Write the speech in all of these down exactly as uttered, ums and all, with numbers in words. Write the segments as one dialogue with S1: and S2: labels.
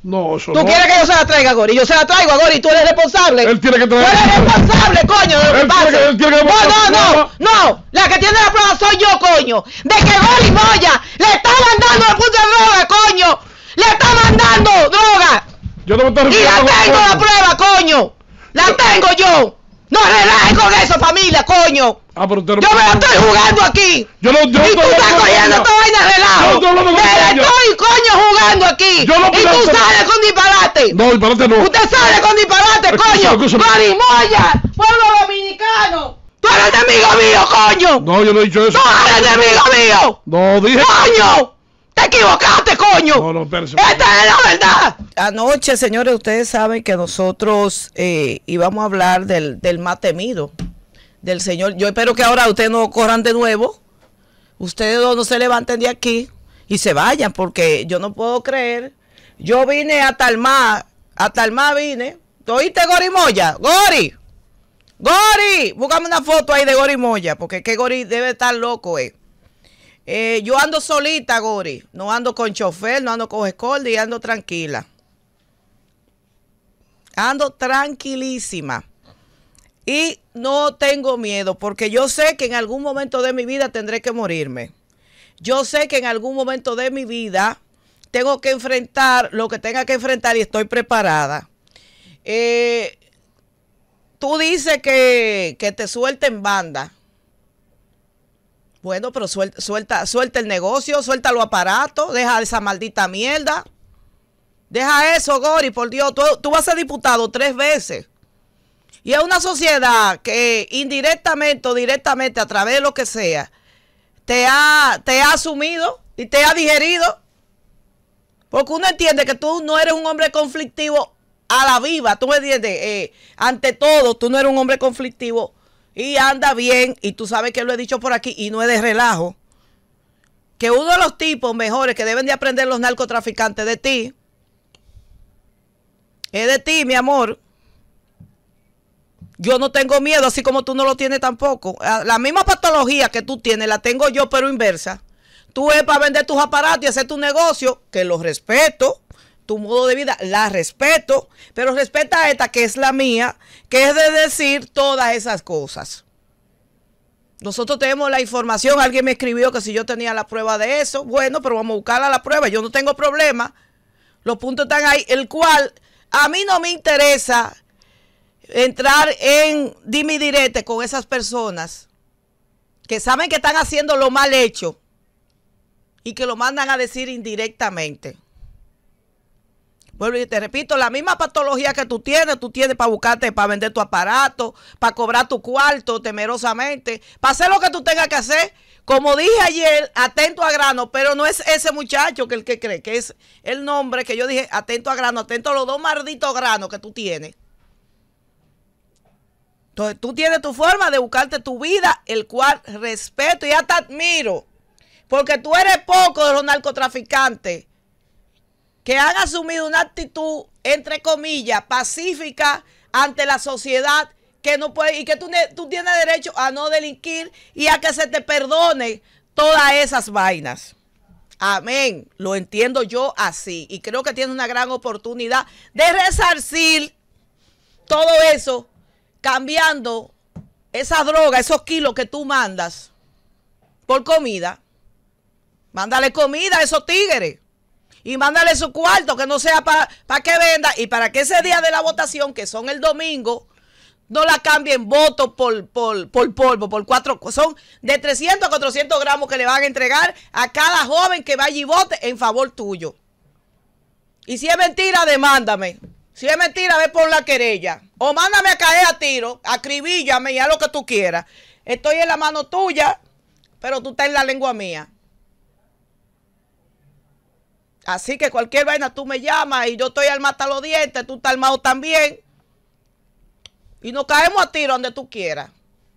S1: No, eso
S2: ¿Tú
S1: no.
S2: quieres que yo se la traiga a Gori? Yo se la traigo a Gori, tú eres responsable.
S1: Él tiene que traer.
S2: Tú eres responsable, coño, de lo que
S1: Él
S2: pasa.
S1: tiene que- él tiene que
S2: No, no,
S1: demostrar
S2: no,
S1: prueba.
S2: no. La que tiene la prueba soy yo, coño. De que Gori Moya le está mandando el punto de droga, coño. Le está mandando droga.
S1: Yo no me estoy
S2: Y la
S1: refiriendo a
S2: tengo la
S1: cosas.
S2: prueba, coño. La tengo yo. No relajes con eso, familia, coño.
S1: Ah, pero usted no-
S2: Yo me la estoy jugando aquí.
S1: Yo no, yo no
S2: Y tú
S1: estoy
S2: estás
S1: hablando de
S2: cogiendo
S1: ella.
S2: esta vaina de
S1: Yo
S2: relajo.
S1: no estoy hablando de
S2: Me la
S1: ella.
S2: estoy, coño, jugando aquí.
S1: Yo no
S2: Y tú
S1: pienso-
S2: sales con disparate.
S1: No, disparate no.
S2: Usted sale con disparate,
S1: Escúchame,
S2: coño.
S1: escúchame.
S2: Gori Moya, pueblo dominicano. Tú eres enemigo mío, coño.
S1: No, yo no he dicho eso.
S2: Tú eres enemigo mío.
S1: No, dije.
S2: Coño. Te equivocaste, coño.
S1: No, no, espérese.
S2: Esta es la verdad. Anoche, señores, ustedes saben que nosotros eh, íbamos a hablar del, del más temido, del señor. Yo espero que ahora ustedes no corran de nuevo. Ustedes dos no se levanten de aquí y se vayan, porque yo no puedo creer. Yo vine hasta el mar, hasta el mar vine. ¿Tú oíste, Gori Moya? Gori. Gori. Búscame una foto ahí de Gori Moya, porque que Gori debe estar loco, eh. Eh, yo ando solita, Gori. No ando con chofer, no ando con escolta y ando tranquila. Ando tranquilísima. Y no tengo miedo, porque yo sé que en algún momento de mi vida tendré que morirme. Yo sé que en algún momento de mi vida tengo que enfrentar lo que tenga que enfrentar y estoy preparada. Eh, tú dices que, que te suelten banda. Bueno, pero suelta, suelta, suelta el negocio, suelta los aparatos, deja esa maldita mierda. Deja eso, Gori, por Dios. Tú, tú vas a ser diputado tres veces. Y es una sociedad que indirectamente o directamente, a través de lo que sea, te ha, te ha asumido y te ha digerido. Porque uno entiende que tú no eres un hombre conflictivo a la viva. Tú me entiendes, eh, ante todo, tú no eres un hombre conflictivo. Y anda bien, y tú sabes que lo he dicho por aquí, y no es de relajo, que uno de los tipos mejores que deben de aprender los narcotraficantes de ti, es de ti, mi amor. Yo no tengo miedo, así como tú no lo tienes tampoco. La misma patología que tú tienes, la tengo yo, pero inversa. Tú es para vender tus aparatos y hacer tu negocio, que los respeto. Tu modo de vida, la respeto, pero respeta a esta que es la mía, que es de decir todas esas cosas. Nosotros tenemos la información, alguien me escribió que si yo tenía la prueba de eso, bueno, pero vamos a buscarla la prueba, yo no tengo problema, los puntos están ahí, el cual a mí no me interesa entrar en dime y direte con esas personas que saben que están haciendo lo mal hecho y que lo mandan a decir indirectamente. Bueno, y te repito, la misma patología que tú tienes, tú tienes para buscarte, para vender tu aparato, para cobrar tu cuarto temerosamente, para hacer lo que tú tengas que hacer. Como dije ayer, atento a grano, pero no es ese muchacho que el que cree, que es el nombre que yo dije, atento a grano, atento a los dos malditos granos que tú tienes. Entonces, tú tienes tu forma de buscarte tu vida, el cual respeto y hasta admiro, porque tú eres poco de los narcotraficantes que han asumido una actitud, entre comillas, pacífica ante la sociedad, que no puede, y que tú, tú tienes derecho a no delinquir y a que se te perdone todas esas vainas. Amén. Lo entiendo yo así. Y creo que tienes una gran oportunidad de resarcir todo eso, cambiando esa droga, esos kilos que tú mandas por comida. Mándale comida a esos tigres. Y mándale su cuarto, que no sea para pa que venda, y para que ese día de la votación, que son el domingo, no la cambien votos por, por, por polvo, por cuatro, son de trescientos a cuatrocientos gramos que le van a entregar a cada joven que vaya y vote en favor tuyo. Y si es mentira, demándame. Si es mentira, ve por la querella. O mándame a caer a tiro, acribíllame y haz lo que tú quieras. Estoy en la mano tuya, pero tú estás en la lengua mía. Así que cualquier vaina tú me llamas y yo estoy al mata los dientes, tú estás armado también. Y nos caemos a tiro donde tú quieras.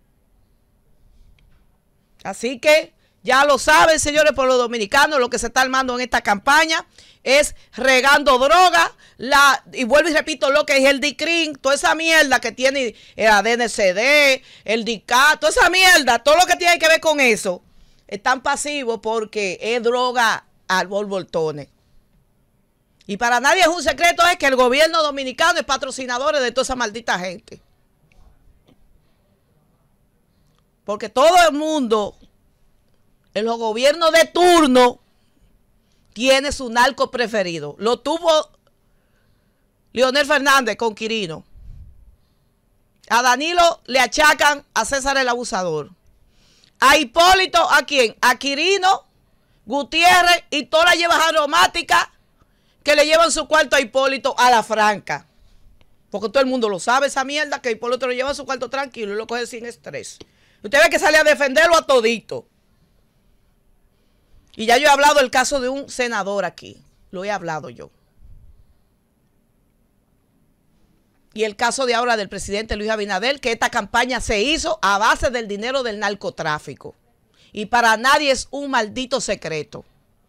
S2: Así que ya lo saben, señores pueblos dominicanos, lo que se está armando en esta campaña es regando droga. La, y vuelvo y repito lo que es el D I C R I N, toda esa mierda que tiene el A D N C D, el D I C A, toda esa mierda, todo lo que tiene que ver con eso, están pasivos porque es droga al borboltones. Y para nadie es un secreto es que el gobierno dominicano es patrocinador de toda esa maldita gente. Porque todo el mundo, en los gobiernos de turno, tiene su narco preferido. Lo tuvo Leonel Fernández con Quirino. A Danilo le achacan a César el abusador. A Hipólito, ¿a quién? A Quirino, Gutiérrez y todas las llevas aromáticas que le llevan su cuarto a Hipólito a la franca. Porque todo el mundo lo sabe, esa mierda, que Hipólito lo lleva a su cuarto tranquilo y lo coge sin estrés. Usted ve que sale a defenderlo a todito. Y ya yo he hablado del caso de un senador aquí. Lo he hablado yo. Y el caso de ahora del presidente Luis Abinader, que esta campaña se hizo a base del dinero del narcotráfico. Y para nadie es un maldito secreto.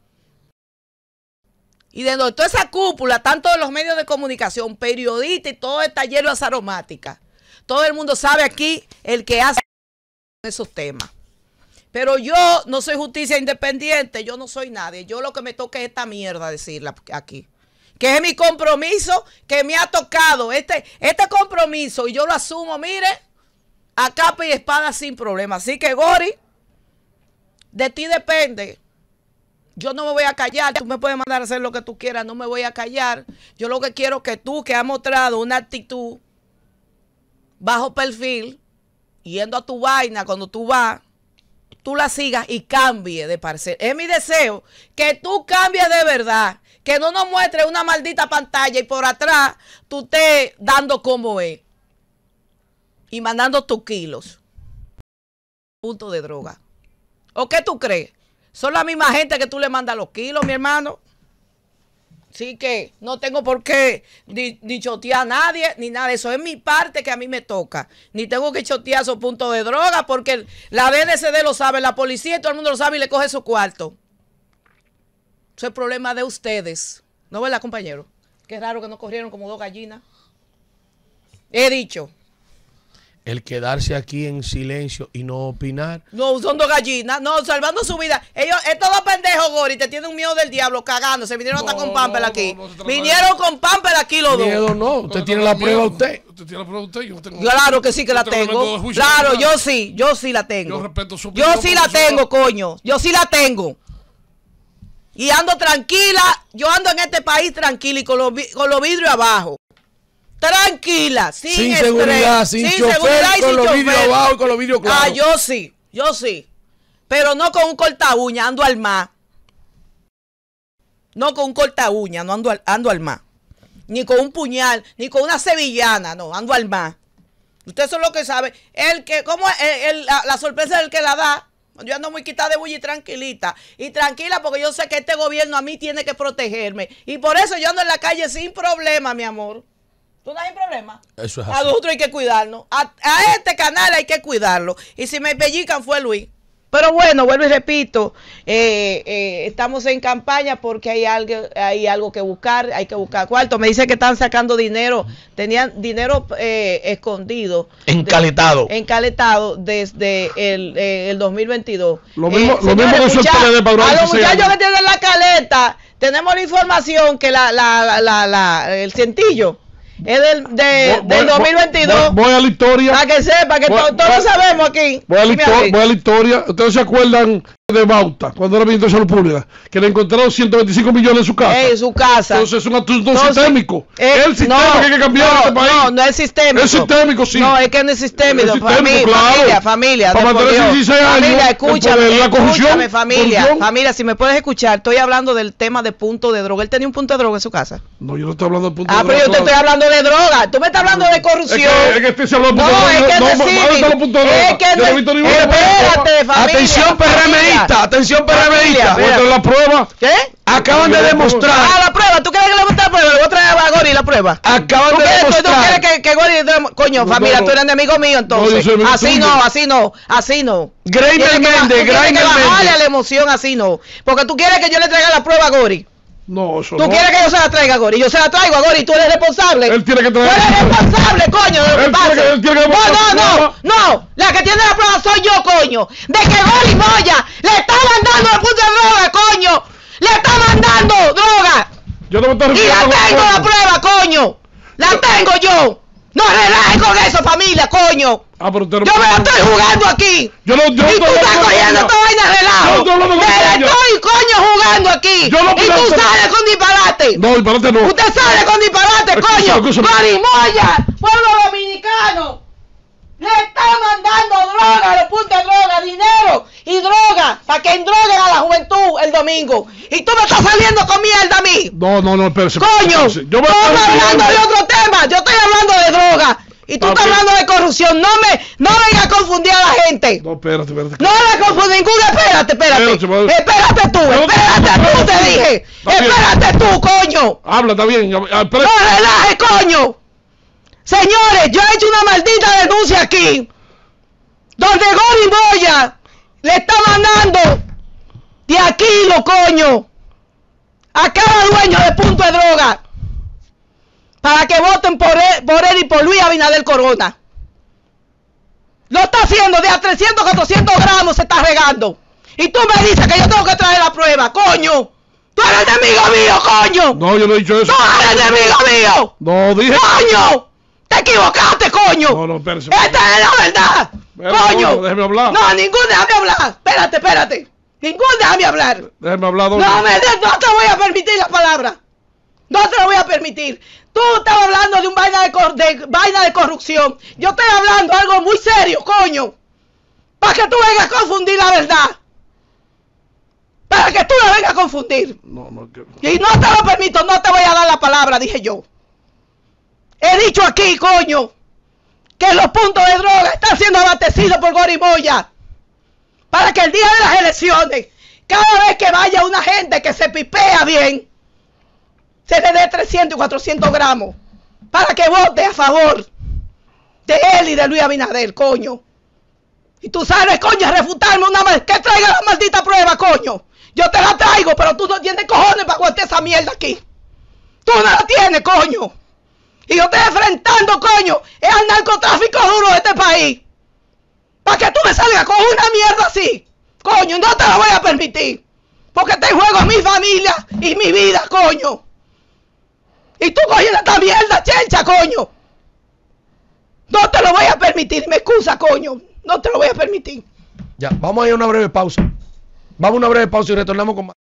S2: Y de toda esa cúpula, tanto de los medios de comunicación, periodistas y todo esta hierbas aromáticas, todo el mundo sabe aquí el que hace esos temas. Pero yo no soy justicia independiente, yo no soy nadie. Yo lo que me toca es esta mierda decirla aquí. Que es mi compromiso que me ha tocado. Este, este compromiso, y yo lo asumo, mire, a capa y espada sin problema. Así que, Gori, de ti depende. Yo no me voy a callar. Tú me puedes mandar a hacer lo que tú quieras, no me voy a callar. Yo lo que quiero es que tú, que has mostrado una actitud bajo perfil, yendo a tu vaina cuando tú vas, tú la sigas y cambie de parecer. Es mi deseo que tú cambies de verdad, que no nos muestres una maldita pantalla y por atrás tú estés dando como es y mandando tus kilos. Punto de droga. ¿O qué tú crees? Son la misma gente que tú le mandas los kilos, mi hermano. Así que no tengo por qué ni, ni chotear a nadie, ni nada de eso. Es mi parte que a mí me toca. Ni tengo que chotear esos puntos de droga porque la D N C D lo sabe, la policía y todo el mundo lo sabe y le coge su cuarto. Eso es problema de ustedes. ¿No, verdad, compañero? Qué raro que no corrieron como dos gallinas. He dicho.
S1: El quedarse aquí en silencio y no opinar.
S2: No, son dos gallinas. No, salvando su vida. Ellos, estos dos pendejos, Gori, te tienen un miedo del diablo, cagándose. Vinieron no, hasta con Pampel no, aquí. No, no Vinieron con Pampel aquí los dos.
S1: Miedo no. Usted no, tiene la prueba miedo. usted.
S3: Usted tiene la prueba usted. Yo tengo,
S2: claro que sí que la tengo. Claro, yo sí. Yo sí la tengo. Yo respeto su opinión. Yo sí la tengo, coño. Yo sí la tengo. Y ando tranquila. Yo ando en este país tranquila y con los, con los vidrios abajo. Tranquila, sin,
S1: sin
S2: estrés,
S1: seguridad, sin, sin chofer, seguridad y con sin los vidrios abajo y con los vidrios claros.
S2: Ah, yo sí, yo sí. Pero no con un corta uña, ando al mar. No con un corta uña, no ando al, ando al mar. Ni con un puñal, ni con una sevillana, no, ando al mar. Ustedes son los que saben. El que, ¿cómo es? El, el, la, la sorpresa es el que la da. Yo ando muy quitada de bulla y tranquilita. Y tranquila porque yo sé que este gobierno a mí tiene que protegerme. Y por eso yo ando en la calle sin problema, mi amor. ¿Tú no hay problema?
S1: Eso es así.
S2: A nosotros hay que cuidarnos. A, a este canal hay que cuidarlo. Y si me pellican fue Luis. Pero bueno, vuelvo y repito, eh, eh, estamos en campaña porque hay algo, hay algo que buscar, hay que buscar cuarto. Me dice que están sacando dinero, tenían dinero eh, escondido.
S1: Encaletado.
S2: De, encaletado desde el, eh, el dos mil veintidós.
S3: Lo mismo,
S2: eh,
S3: lo mismo que eso de Padrón.
S2: A los muchachos que tienen la caleta, tenemos la información que la, la, la, la, la el centillo es del, de, voy, del dos mil veintidós.
S3: Voy, voy a la historia.
S2: Para que sepa que voy, to, todos voy, sabemos aquí.
S3: Voy a, la histori voy a la historia. ¿Ustedes se acuerdan de Bauta, cuando era ministro de Salud Pública? Que le encontraron ciento veinticinco millones en su casa.
S2: En su casa.
S3: Entonces es un asunto sistémico.
S2: Es
S3: el sistema
S2: no,
S3: que hay que cambiar
S2: no,
S3: en este país.
S2: No, no es sistémico.
S3: Es sistémico, sí.
S2: No, es que no es sistémico.
S3: Es
S2: familia,
S3: sistémico, claro.
S2: familia, familia.
S3: Para mantener dieciséis años.
S2: Familia, escúchame,
S3: la
S2: escúchame, familia. Corrupción. Familia, si me puedes escuchar, estoy hablando del tema de punto de droga. ¿Él tenía un punto de droga en su casa?
S3: No, yo no estoy hablando de punto
S2: ah,
S3: de droga.
S2: Ah, pero yo te estoy hablando de droga. Tú me estás hablando de corrupción.
S3: Es que, es que estoy hablando de
S2: no, es que
S3: no,
S2: no,
S3: es
S2: que no, es que no, espérate, familia.
S1: Atención, PRMista, atención, PRMista.
S3: La prueba.
S2: ¿Qué?
S1: Acaban de demostrar.
S2: Ah, la prueba. ¿Tú quieres que le muestre la prueba? Le voy a traer a Gori la prueba.
S1: Acaban de
S2: quieres,
S1: demostrar.
S2: ¿Tú quieres que, que Gori... Coño, no, familia, no, tú eres enemigo mío entonces. No, así no, así no, así no.
S1: Grainer Méndez, Grainer
S2: Méndez. Bajarle a la emoción así no. Porque tú quieres que yo le traiga la prueba a Gori.
S3: No, eso
S2: ¿Tú
S3: no.
S2: quieres que yo se la traiga a Gori? Yo se la traigo a Gori, tú eres responsable.
S3: Él tiene que traer.
S2: Tú eres responsable, coño, de lo que pasa.
S3: Él tiene que
S2: no, no, no, no. La que tiene la prueba soy yo, coño. De que Gori Moya le está mandando el punto de droga, coño. Le está mandando droga.
S3: Yo no me estoy
S2: Y la
S3: refiriendo
S2: tengo
S3: con-
S2: la prueba, coño. La tengo yo. No relajes con eso, familia, coño.
S3: Ah, pero usted no
S2: Yo me la estoy jugando aquí.
S3: Yo no, yo no
S2: Y tú
S3: estoy
S2: estás
S3: hablando de
S2: cogiendo
S3: ella.
S2: esta vaina de
S3: Yo
S2: relajo.
S3: no estoy hablando de
S2: Me la
S3: ella.
S2: estoy, coño, jugando aquí.
S3: Yo no
S2: Y
S3: pienso-
S2: tú sales con disparate.
S3: No, disparate no.
S2: Usted sale con disparate,
S3: Escúchame,
S2: coño.
S3: escúchame.
S2: Marimoya, pueblo dominicano. Le está mandando droga a los puntos de droga, dinero y droga, para que endroguen a la juventud el domingo. Y tú me estás saliendo con mierda a mí.
S3: No, no, no, espérese.
S2: Coño,
S3: espérese. Yo me
S2: estamos
S3: estoy
S2: hablando de
S3: refiriendo-
S2: otro tema. Yo estoy hablando de droga. Y tú
S3: Ah,
S2: estás
S3: ok.
S2: hablando de corrupción. No me, no vengas a confundir a la gente.
S3: No, espérate, espérate.
S2: No la confunde ninguna. Espérate, espérate.
S3: Espérate, madre.
S2: Espérate tú,
S3: No,
S2: espérate
S3: no,
S2: tú,
S3: no,
S2: te
S3: no,
S2: dije.
S3: no, está bien.
S2: Espérate tú, coño.
S3: Habla, está bien. Ah,
S2: No
S3: espérate.
S2: relajes, coño. Señores, yo he hecho una maldita denuncia aquí. Donde Gori Moya le está mandando de aquí, lo coño, a cada dueño de punto de droga para que voten por él, por él y por Luis Abinader Corona. Lo está haciendo de a trescientos, cuatrocientos gramos, se está regando. Y tú me dices que yo tengo que traer la prueba, coño. Tú eres enemigo mío, coño.
S3: No, yo no he dicho eso.
S2: Tú eres enemigo mío.
S3: No, dije.
S2: ¡Coño! ¡Te equivocaste, coño!
S3: No, no, espérese.
S2: ¡Esta es la verdad!
S3: Espérate,
S2: ¡Coño!
S3: no, déjeme hablar.
S2: No, ningún déjame hablar. Espérate, espérate. Ningún déjame hablar.
S3: Déjeme hablar, doña.
S2: No, me, no te voy a permitir la palabra. No te lo voy a permitir. Tú estabas hablando de un vaina de, cor- de vaina de corrupción. Yo estoy hablando algo muy serio, coño. Para que tú vengas a confundir la verdad. Para que tú la vengas a confundir.
S3: No, no, que...
S2: Y no te lo permito, no te voy a dar la palabra, dije yo. He dicho aquí, coño, que los puntos de droga están siendo abastecidos por Gori Moya. Para que el día de las elecciones, cada vez que vaya una gente que se pipea bien, se le dé trescientos y cuatrocientos gramos. Para que vote a favor de él y de Luis Abinader, coño. Y tú sabes, coño, a refutarme una vez. Que traiga la maldita prueba, coño. Yo te la traigo, pero tú no tienes cojones para aguantar esa mierda aquí. Tú no la tienes, coño. Y yo estoy enfrentando, coño, es al narcotráfico duro de este país. Para que tú me salgas con una mierda así. Coño, no te lo voy a permitir. Porque te juego mi familia y mi vida, coño. Y tú coges esta mierda, chencha, coño. No te lo voy a permitir. Me excusa, coño. No te lo voy a permitir.
S1: Ya, vamos a ir a una breve pausa. Vamos a una breve pausa y retornamos con más.